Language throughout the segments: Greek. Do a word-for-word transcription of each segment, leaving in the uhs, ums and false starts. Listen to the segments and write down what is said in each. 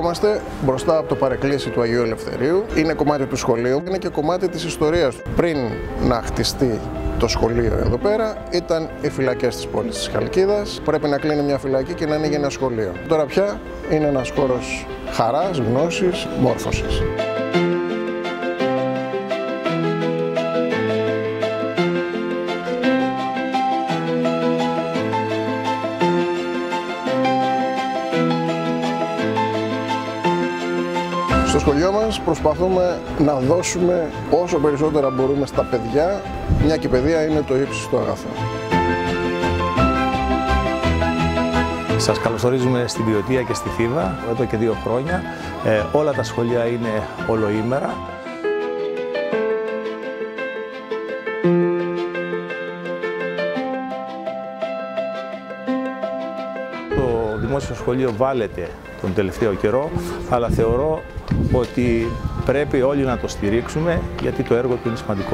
βρισκόμαστε μπροστά από το παρεκκλήσι του Αγίου Ελευθερίου. Είναι κομμάτι του σχολείου, είναι και κομμάτι της ιστορίας του. Πριν να χτιστεί το σχολείο εδώ πέρα, ήταν οι φυλακές της πόλης της Χαλκίδας. Πρέπει να κλείνει μια φυλακή και να ανοίγει ένα σχολείο. Τώρα πια είναι ένας χώρος χαράς, γνώσης, μόρφωσης. Στο σχολείο μας προσπαθούμε να δώσουμε όσο περισσότερα μπορούμε στα παιδιά, μια και η παιδεία είναι το ύψιστο αγαθό. Σας καλωσορίζουμε στην Ποιοτεία και στη Θήβα εδώ και δύο χρόνια. Ε, όλα τα σχολεία είναι ολοήμερα. Το δημόσιο σχολείο βάλετε τον τελευταίο καιρό, αλλά θεωρώ ότι πρέπει όλοι να το στηρίξουμε, γιατί το έργο του είναι σημαντικό.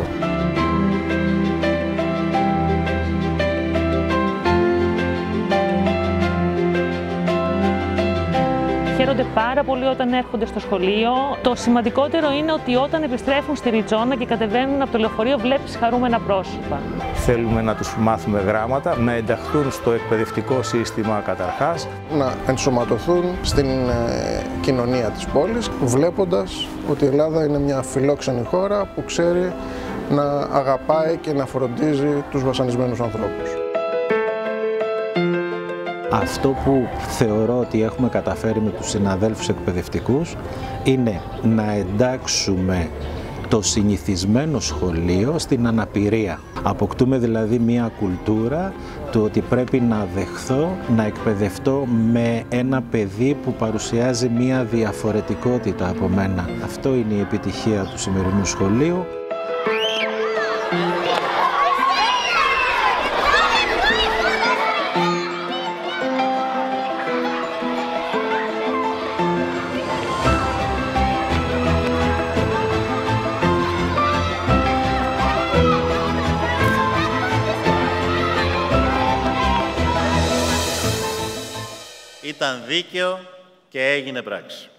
Χαίρονται πάρα πολύ όταν έρχονται στο σχολείο. Το σημαντικότερο είναι ότι όταν επιστρέφουν στη Ριτζόνα και κατεβαίνουν από το λεωφορείο, βλέπεις χαρούμενα πρόσωπα. Θέλουμε να τους μάθουμε γράμματα, να ενταχθούν στο εκπαιδευτικό σύστημα καταρχάς. Να ενσωματωθούν στην ε, κοινωνία της πόλης, βλέποντας ότι η Ελλάδα είναι μια φιλόξενη χώρα που ξέρει να αγαπάει και να φροντίζει τους βασανισμένους ανθρώπους. Αυτό που θεωρώ ότι έχουμε καταφέρει με τους συναδέλφους εκπαιδευτικούς είναι να εντάξουμε το συνηθισμένο σχολείο στην αναπηρία. Αποκτούμε δηλαδή μια κουλτούρα του ότι πρέπει να δεχθώ, να εκπαιδευτώ με ένα παιδί που παρουσιάζει μια διαφορετικότητα από μένα. Αυτό είναι η επιτυχία του σημερινού σχολείου. Ήταν δίκαιο και έγινε πράξη.